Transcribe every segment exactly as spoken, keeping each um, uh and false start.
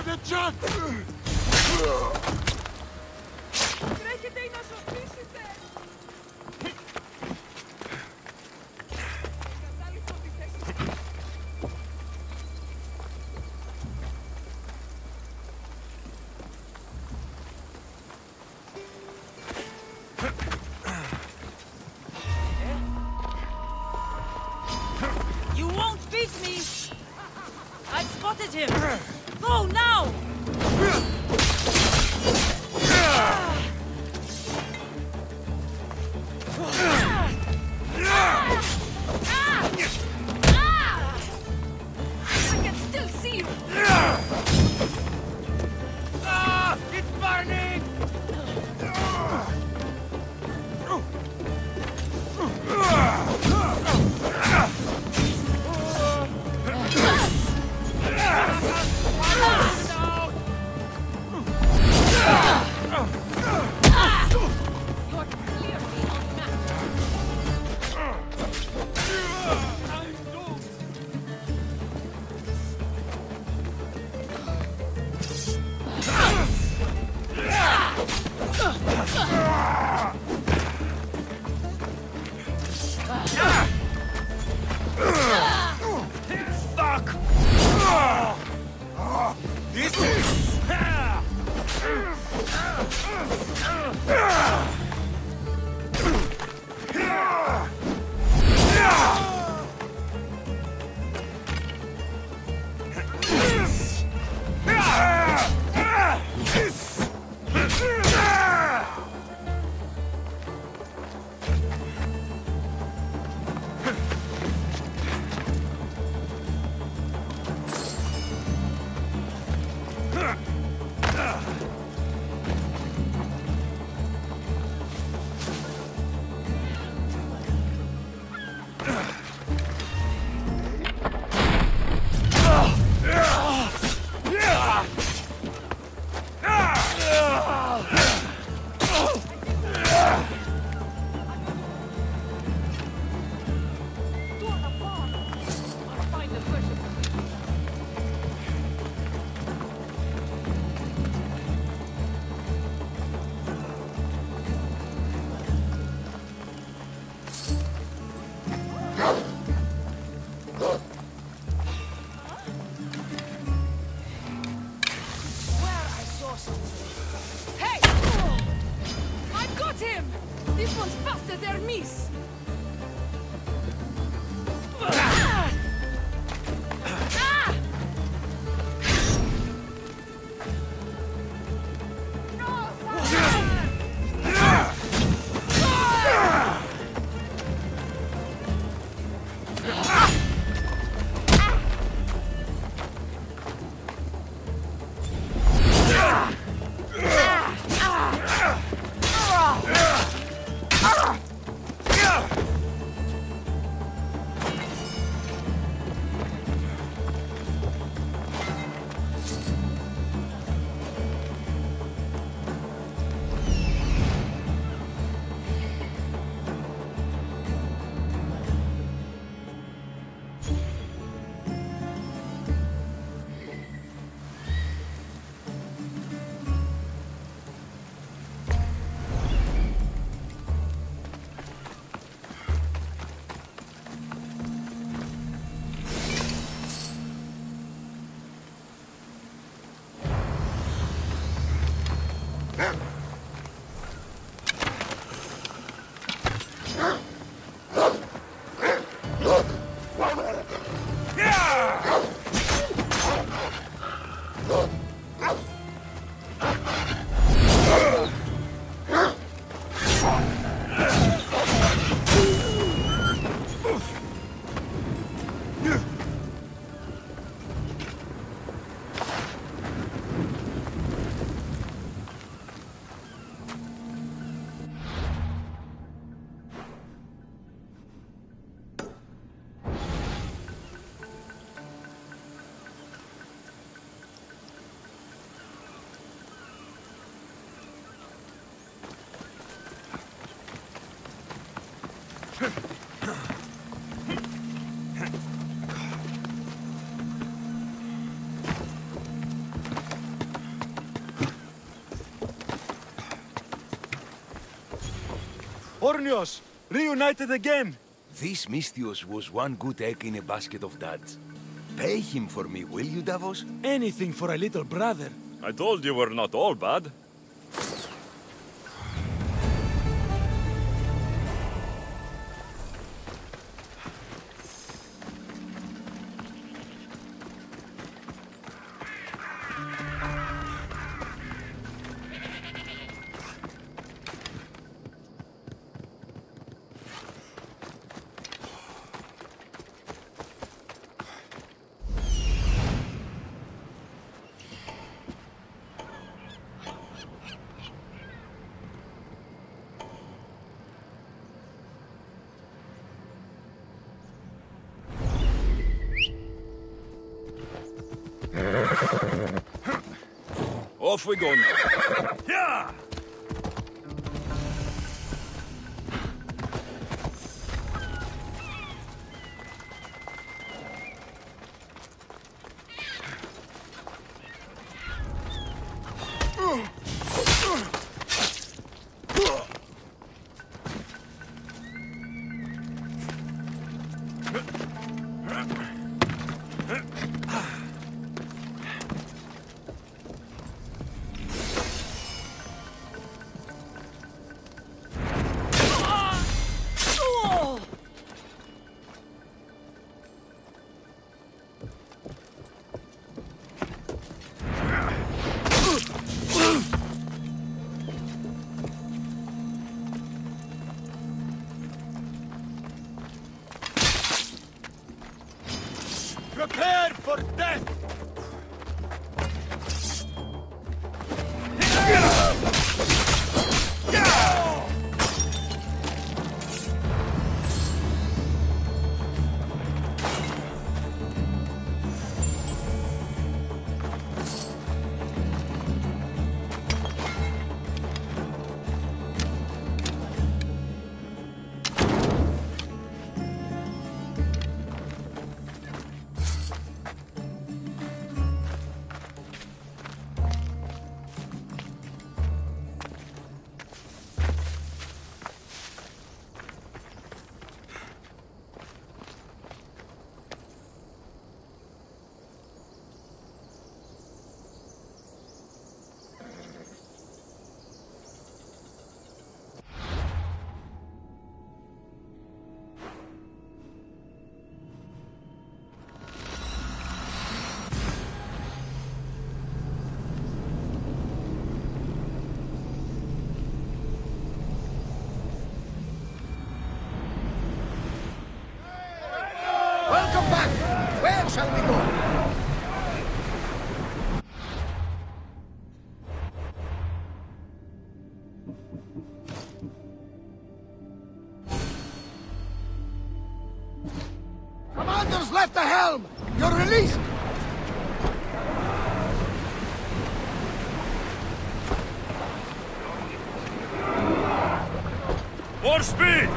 Jack! Τρέχετε ή να σοφίσετε! Εγκατάλειψω τη θέση σας. You won't beat me! I've spotted him! Go now! I can still see you! Ah! It's burning! You're clearly unmatched. Fuck! This is... Torn apart. I'll find the pressure. Where I saw something. Hey! I've got him! This one's faster than miss! Ah! Ah! No, Ornios! Reunited again! This Misthios was one good egg in a basket of duds. Pay him for me, will you, Davos? Anything for a little brother. I told you we're not all bad. Off we go now. Yeah! Prepare for death! Welcome back! Where shall we go? Commander's left the helm! You're released! More speed!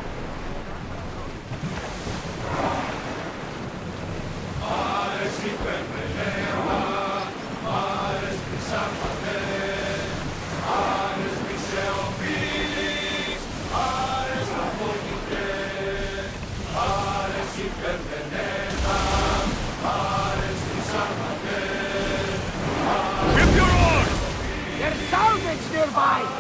There's salvage nearby!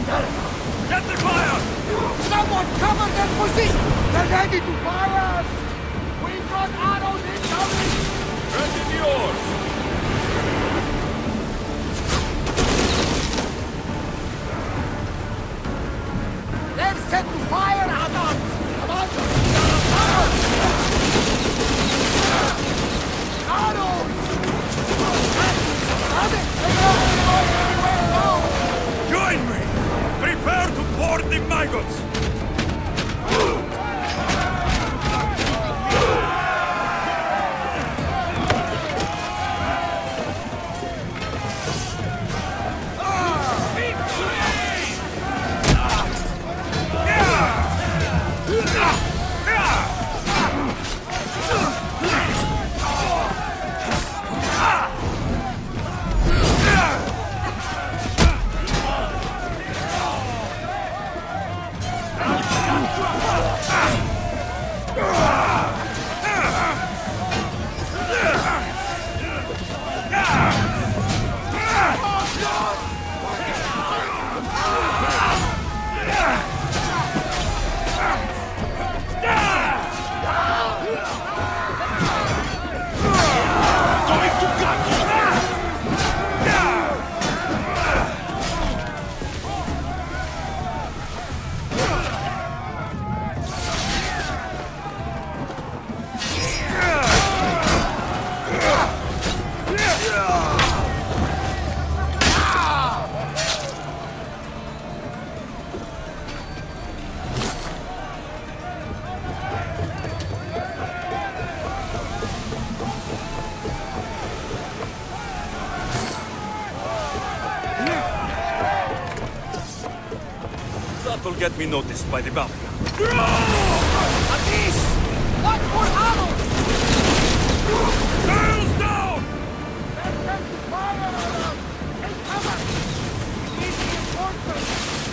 commander! Get the fire! Someone cover their position! They're ready to fire us! We've got arrows incoming! Ready yours! They're set to fire at us! Commander! Arrows! Join me! Prepare to board the maggots! That'll get me noticed by the bounty. Atis! What for arrows? Sails down! They're set to fire at us! Take cover! We need reinforcements!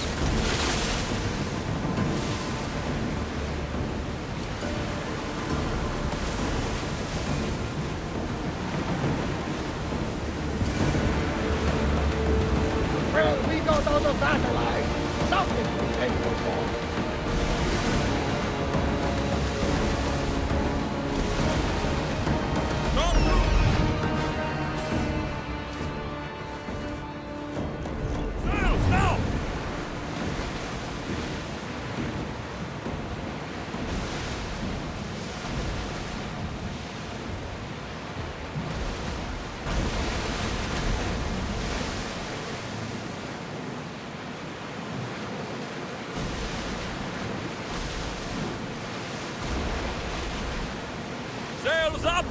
Well, we got out of that alive. Something to be thankful for. Sails now! Sails up!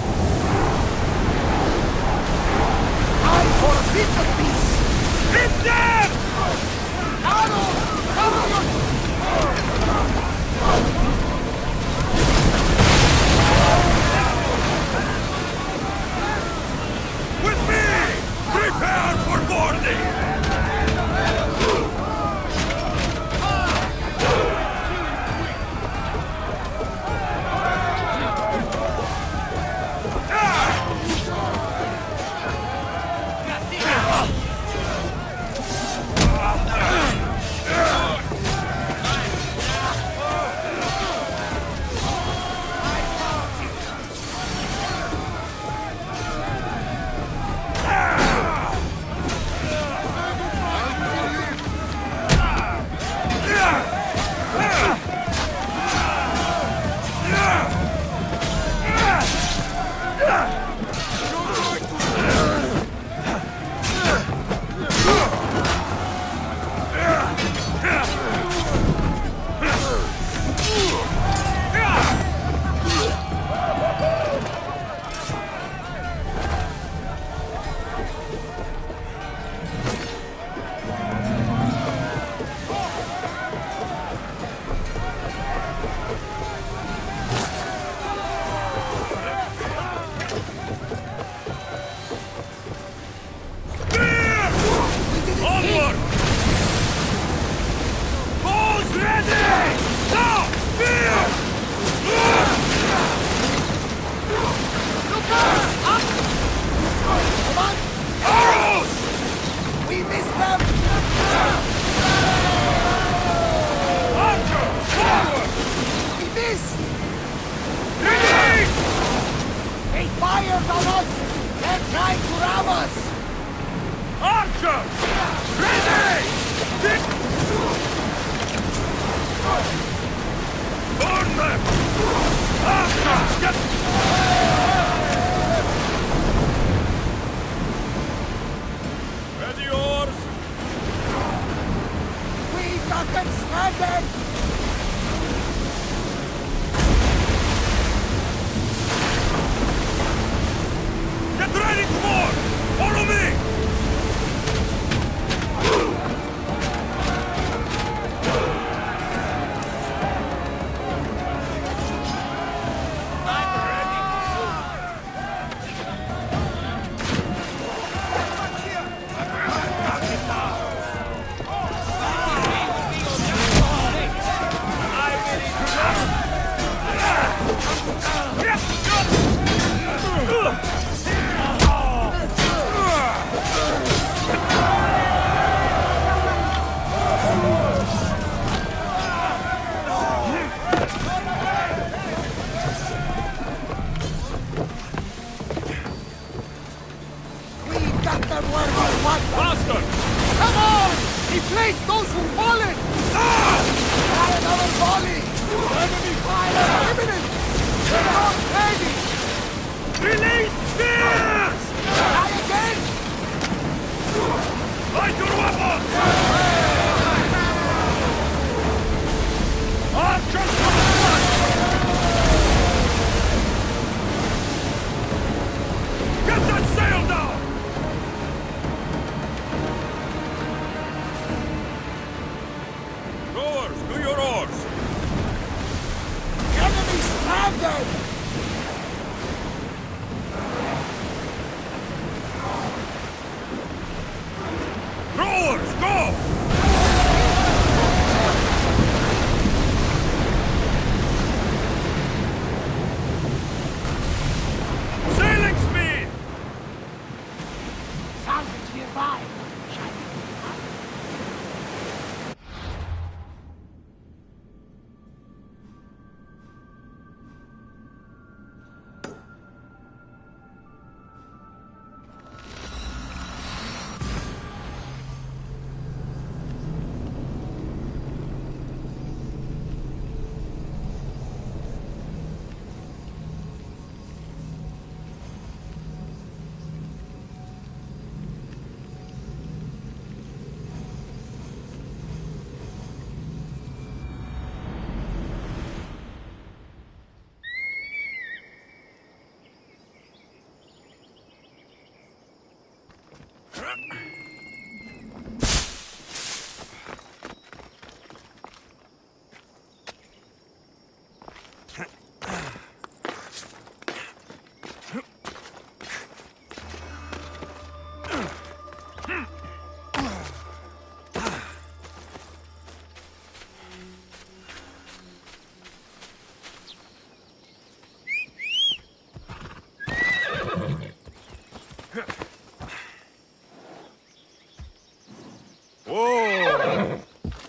Time for a bit of peace! Hit them! Arrows! Cover With me! Prepare for boarding! We missed them! fired on us! They're trying to rob us! Archers! Ready! Burn them! Archers, get... Ready, oars! We got them stranded! Get ready to board! Follow me! Faster! Come on! Replace those who've fallen! Ah! Try another volley! Enemy fire imminent! They're not ready! Release spears! Try again! Light your weapons! Archers to the front! Get that sail down! Rowers, do your oars! Enemy stranded! Rowers, go! Sailing speed! Salvage nearby! Whoa!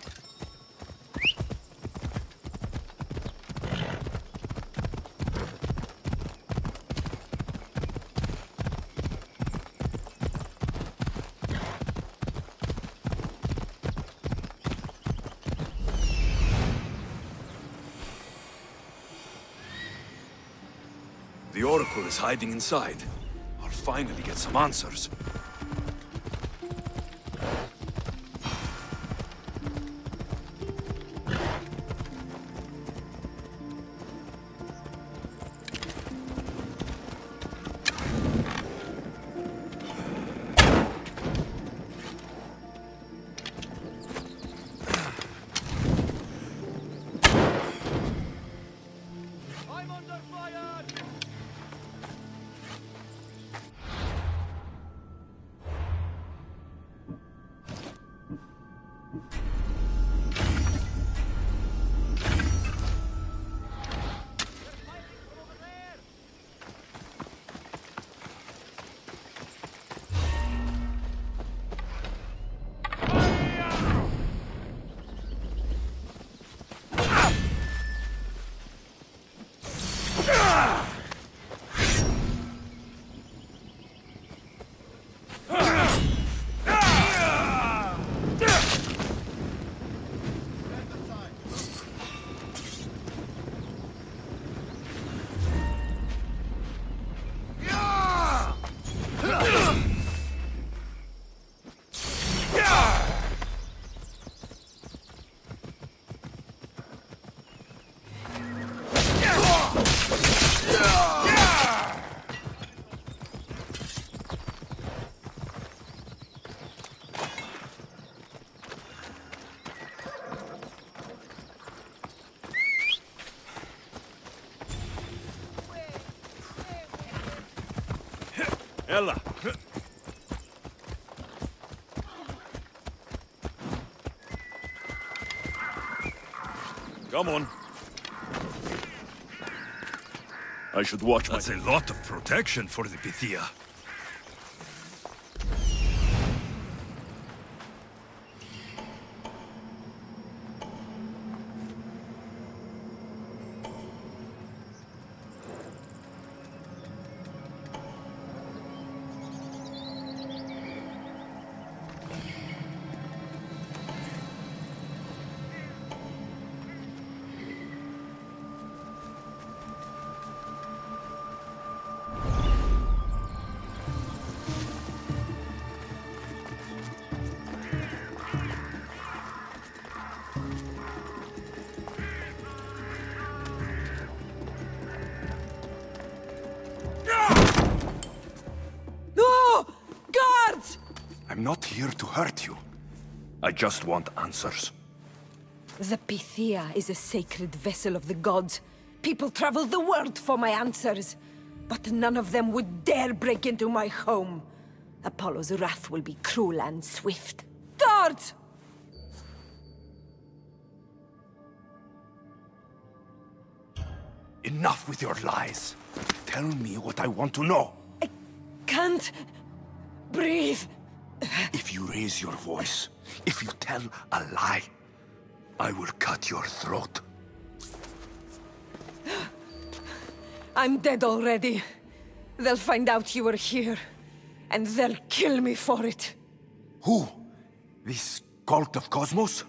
The Oracle is hiding inside. I'll finally get some answers. I'm under fire! Ella. Come on. I should watch my... That's a lot of protection for the Pythia. I'm not here to hurt you. I just want answers. The Pythia is a sacred vessel of the gods. People travel the world for my answers. But none of them would dare break into my home. Apollo's wrath will be cruel and swift. Guards! Enough with your lies. Tell me what I want to know. I can't breathe. If you raise your voice, if you tell a lie, I will cut your throat. I'm dead already. They'll find out you were here, and they'll kill me for it. Who? This cult of Cosmos?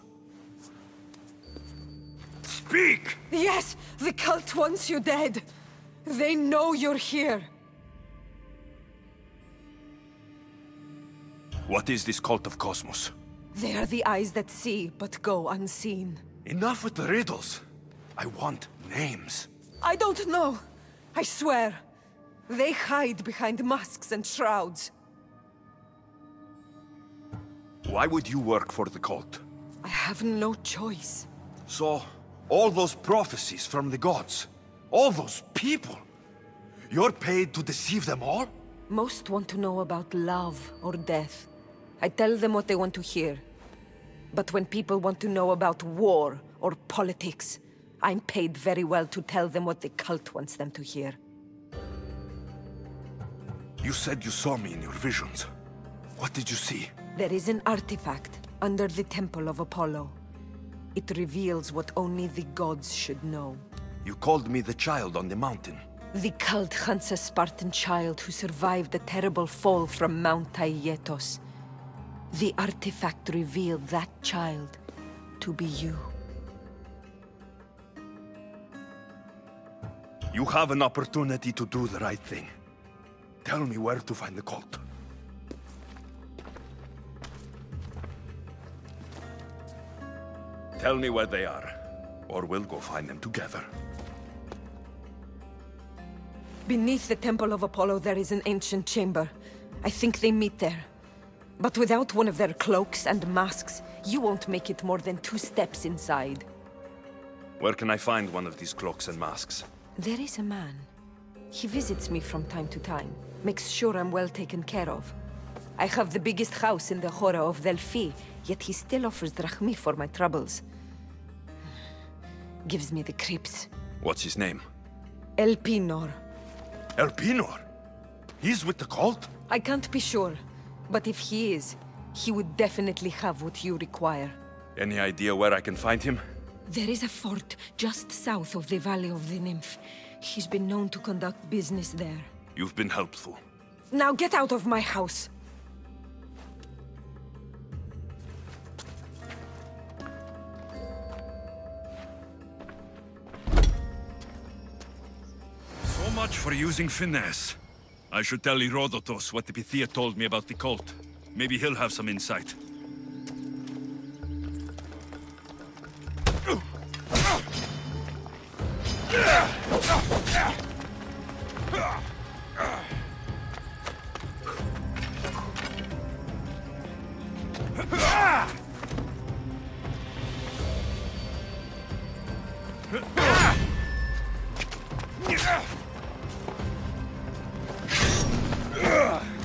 Speak! Yes, the cult wants you dead. They know you're here. What is this cult of Cosmos? They are the eyes that see, but go unseen. Enough with the riddles. I want names. I don't know. I swear. They hide behind masks and shrouds. Why would you work for the cult? I have no choice. So, all those prophecies from the gods, all those people, you're paid to deceive them all? Most want to know about love or death. I tell them what they want to hear. But when people want to know about war or politics, I'm paid very well to tell them what the cult wants them to hear. You said you saw me in your visions. What did you see? There is an artifact under the Temple of Apollo. It reveals what only the gods should know. You called me the child on the mountain. The cult hunts a Spartan child who survived a terrible fall from Mount Aietos. The artifact revealed that child to be you. You have an opportunity to do the right thing. Tell me where to find the cult. Tell me where they are, or we'll go find them together. Beneath the Temple of Apollo there is an ancient chamber. I think they meet there. But without one of their cloaks and masks, you won't make it more than two steps inside. Where can I find one of these cloaks and masks? There is a man. He visits me from time to time, makes sure I'm well taken care of. I have the biggest house in the Hora of Delphi, yet he still offers drachmi for my troubles. Gives me the creeps. What's his name? Elpinor. Elpinor? He's with the cult? I can't be sure, but if he is, he would definitely have what you require. Any idea where I can find him? There is a fort just south of the Valley of the Nymph. He's been known to conduct business there. You've been helpful. Now get out of my house! So much for using finesse. I should tell Herodotus what the Pythia told me about the cult. Maybe he'll have some insight. Ugh!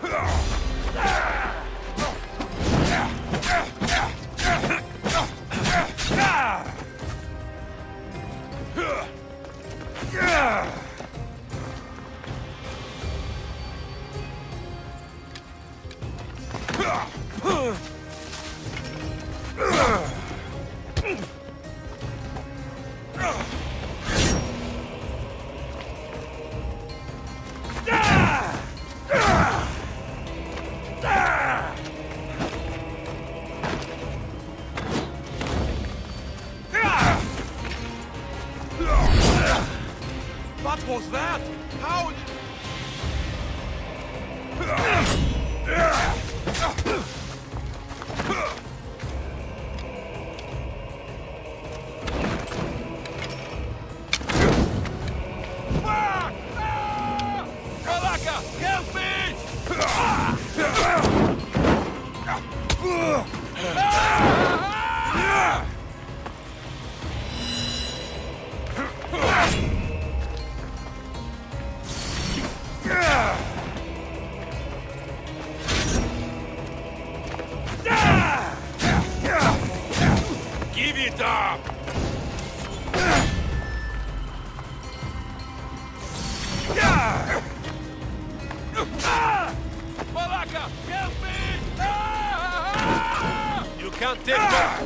What was that? How? Malaka, help me! Give it up! Malaka, help me! You can't take that!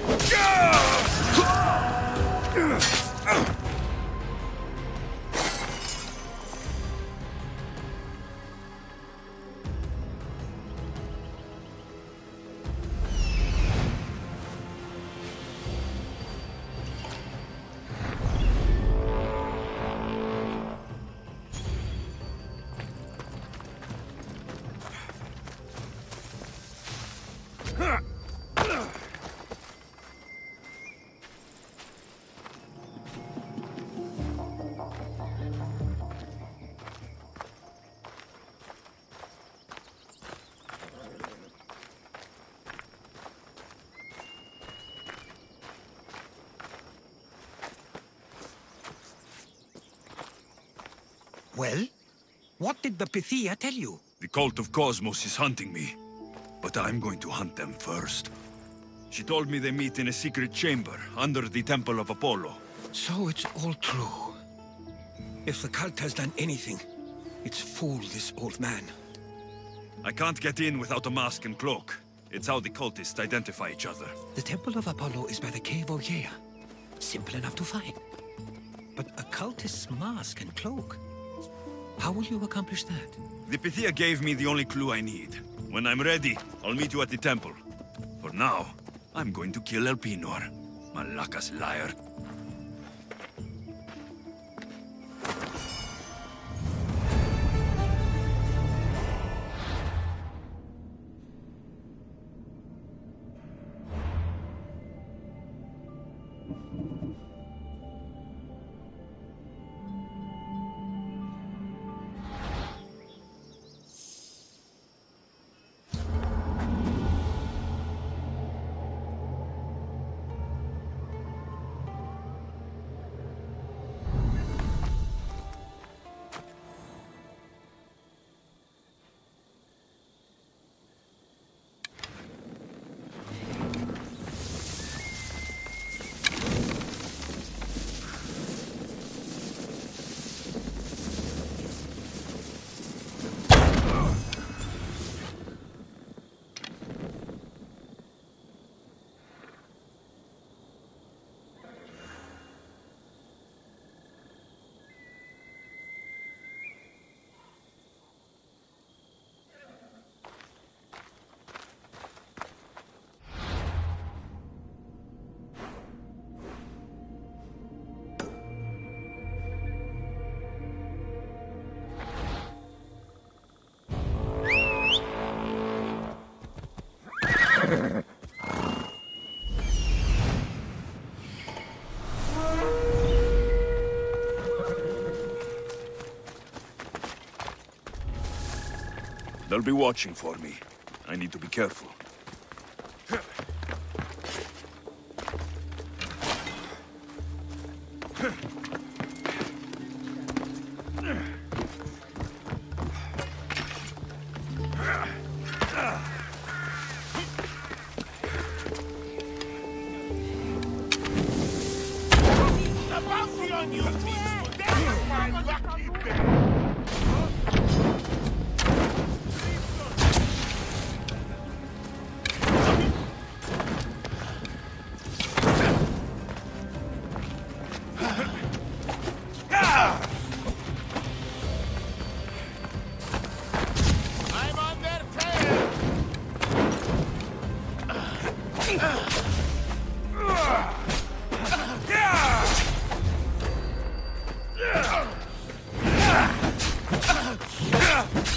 Well? What did the Pythia tell you? The cult of Cosmos is hunting me, but I'm going to hunt them first. She told me they meet in a secret chamber under the Temple of Apollo. So it's all true. If the cult has done anything, it's fooled this old man. I can't get in without a mask and cloak. It's how the cultists identify each other. The Temple of Apollo is by the Cave Ogyea. Simple enough to find. But a cultist's mask and cloak? How will you accomplish that? The Pythia gave me the only clue I need. When I'm ready, I'll meet you at the temple. For now, I'm going to kill Elpenor, Malaka's liar. They'll be watching for me. I need to be careful.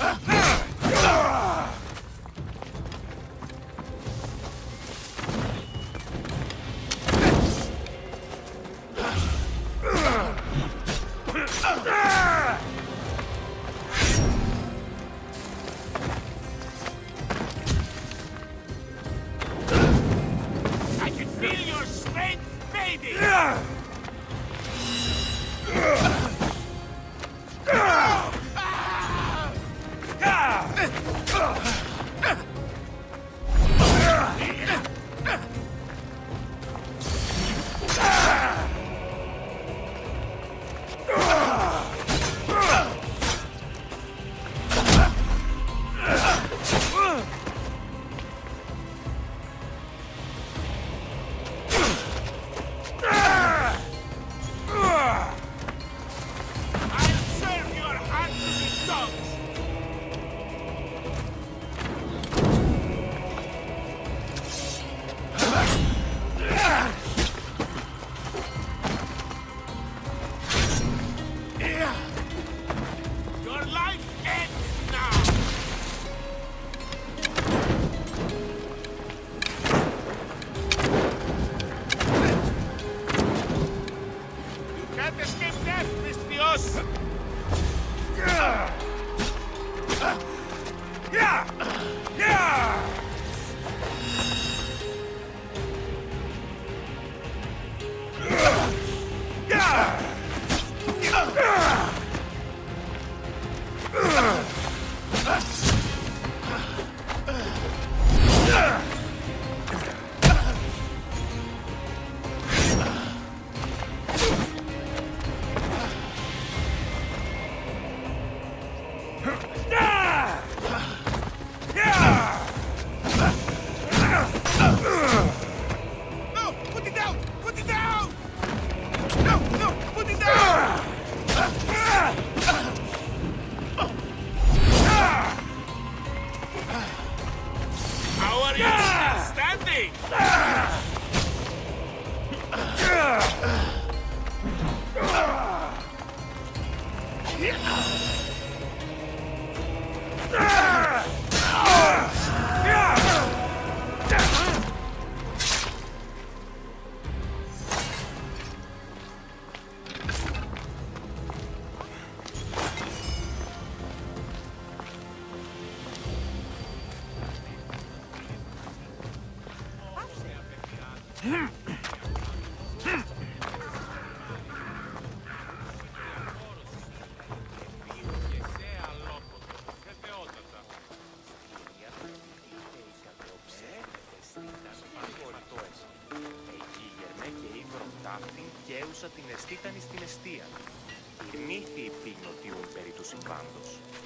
την εστίτανη στην εστία. Οι μύθοι πεινωτιούν περί του συμβάντος.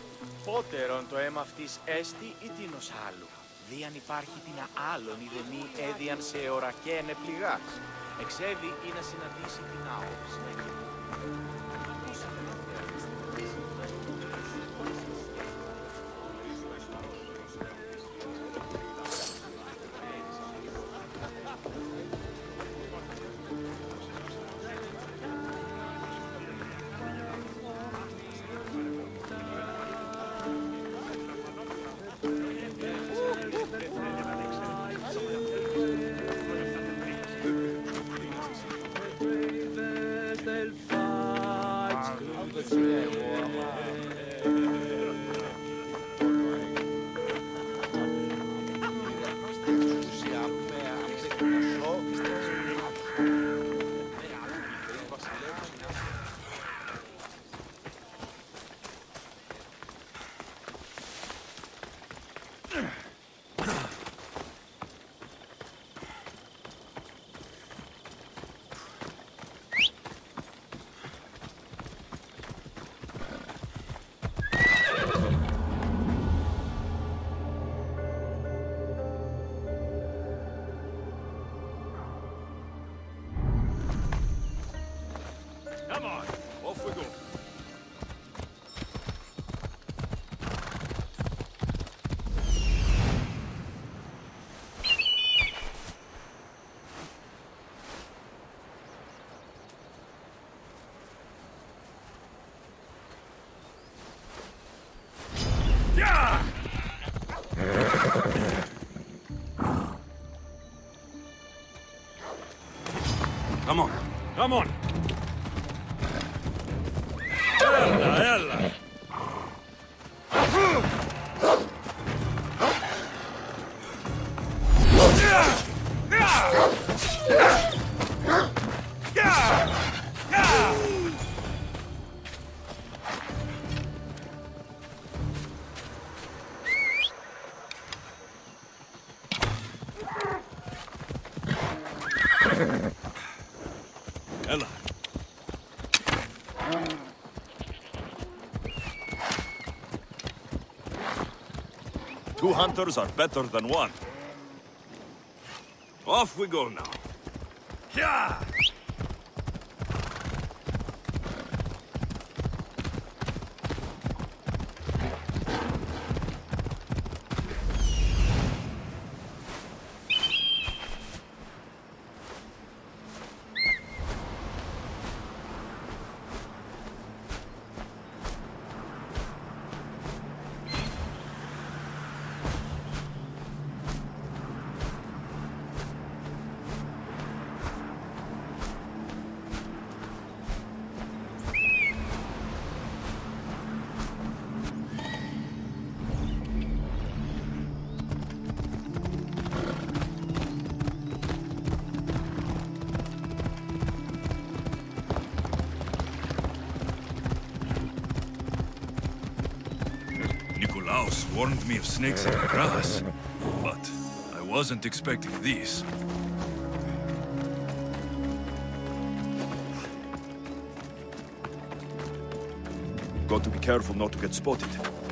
Πότερον το αίμα αυτής έστι ή τίνος άλλου. Δίαν υπάρχει την άλλον ή δεμή έδιαν σε ορακένε πληγάς. Εξέβη ή να συναντήσει την άοψη. Come on, off we go. Come on, come on! Ella, ella! Ella. Two hunters are better than one. Off we go now. Yeah! Nikolaos warned me of snakes in the grass, but I wasn't expecting these. Got to be careful not to get spotted.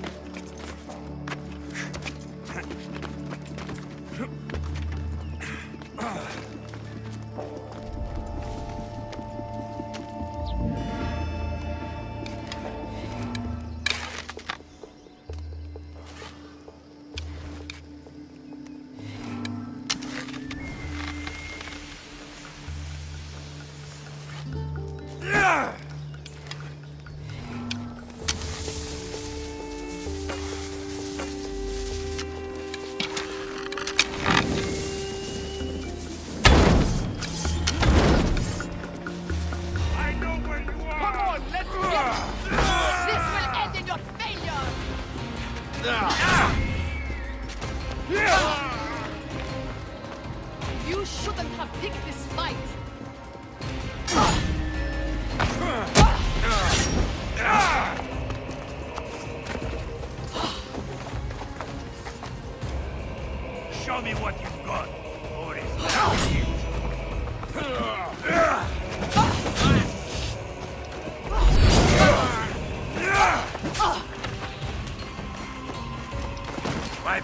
You shouldn't have picked this fight. Show me what you've got, or is that it? My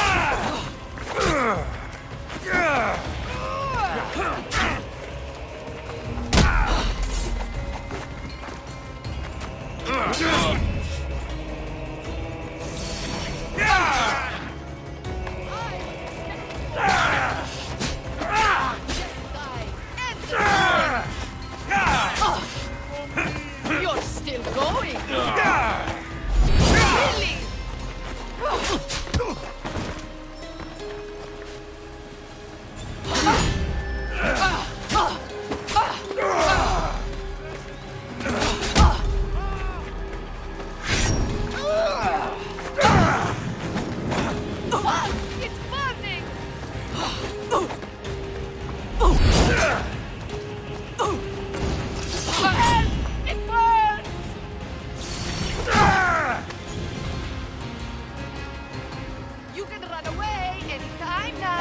You're still going. Really? It's burning. It burns. You can run away anytime now.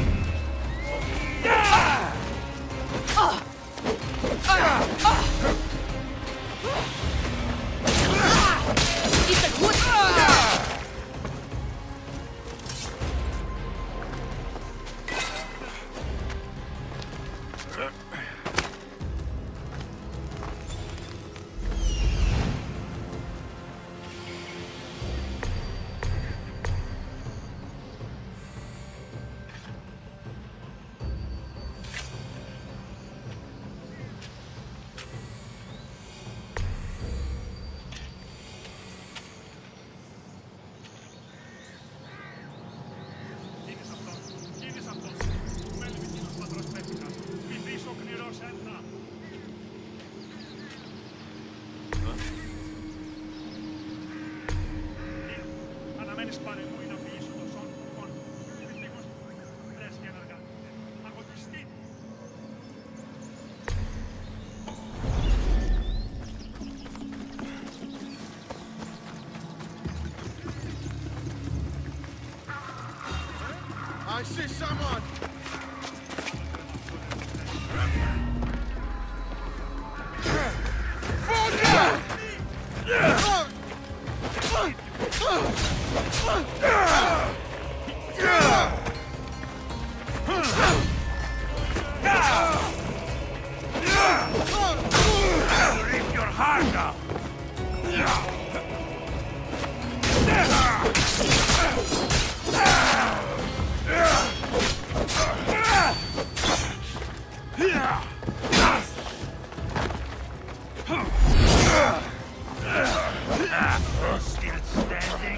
It's a good. I see someone! Rip your heart out! Still standing?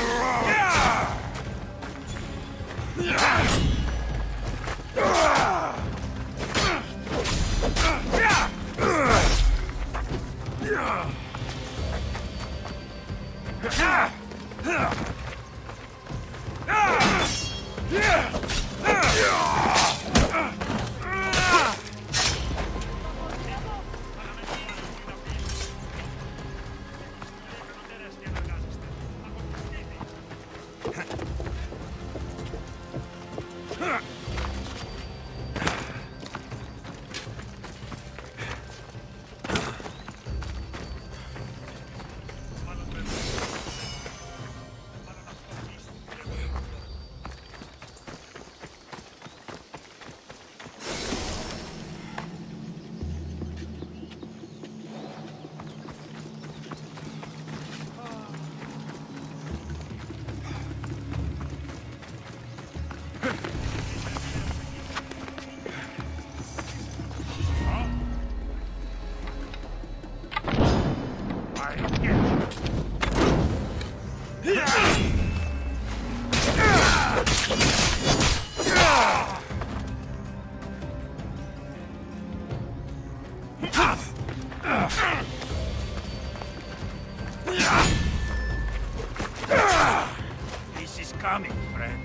This is coming, friend.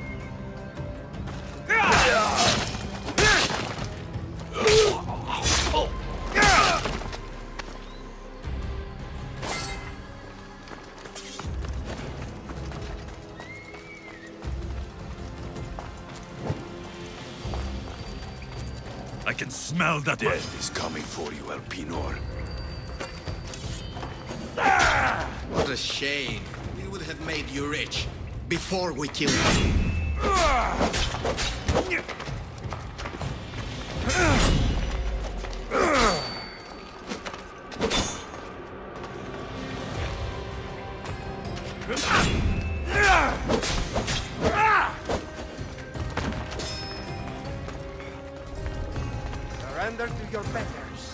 I can smell that death is coming for you, Elpenor. What a shame. We would have made you rich before we killed you. Surrender to your betters.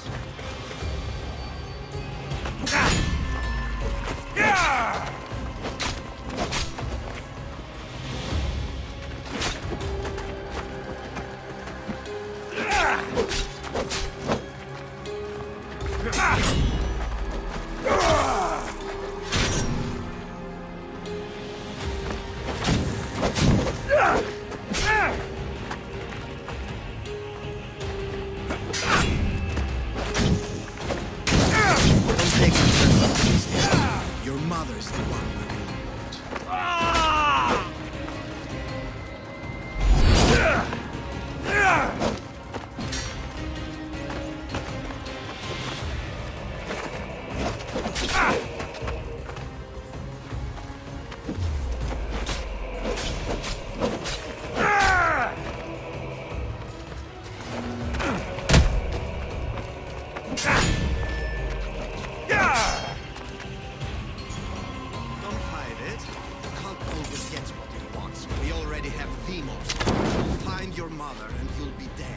Your mother's the one who your mother and you'll be dead.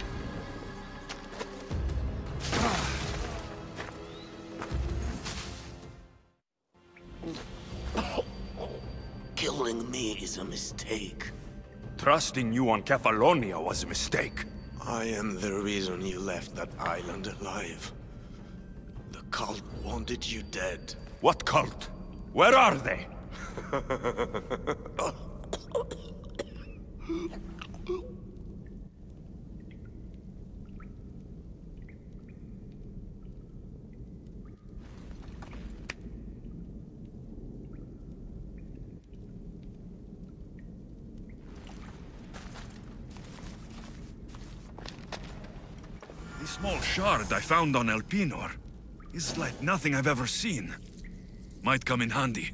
Killing me is a mistake. Trusting you on Kefalonia was a mistake. I am the reason you left that island alive. The cult wanted you dead. What cult? Where are they? The small shard I found on Elpinor is like nothing I've ever seen. Might come in handy.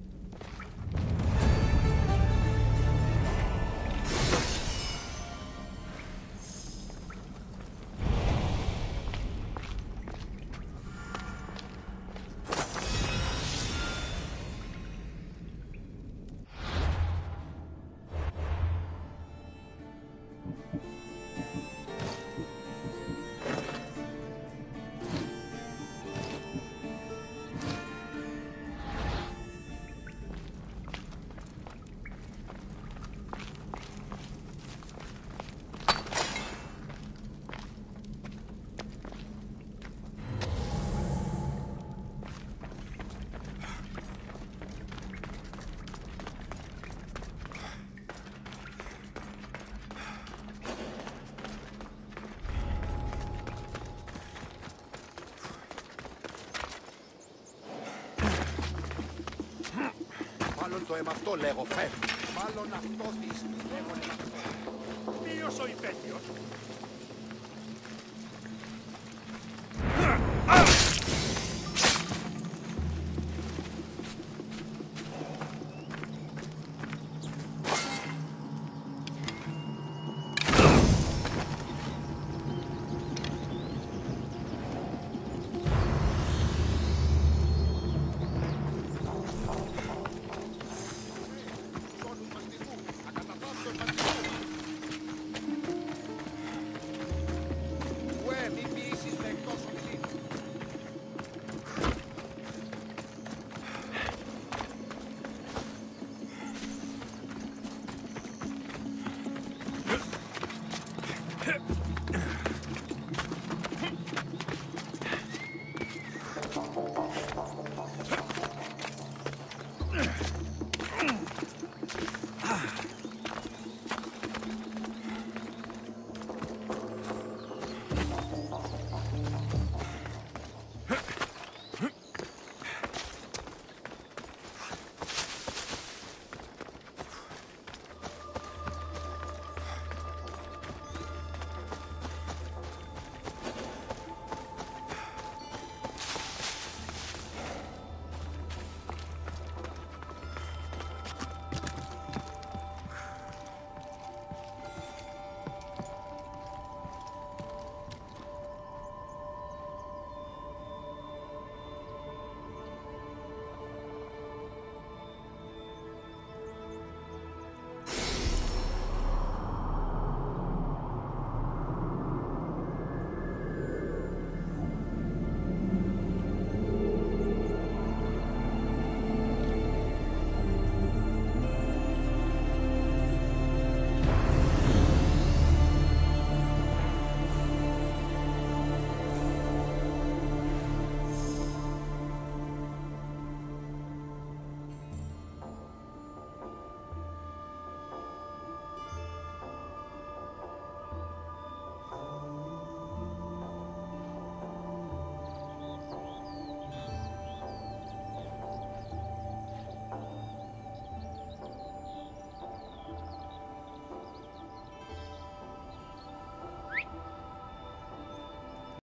Μάλλον το αίμα αυτό λέγω, φεύγει. Μάλλον αυτό της λέγω αυτό. Ποιος ο υπέτειος.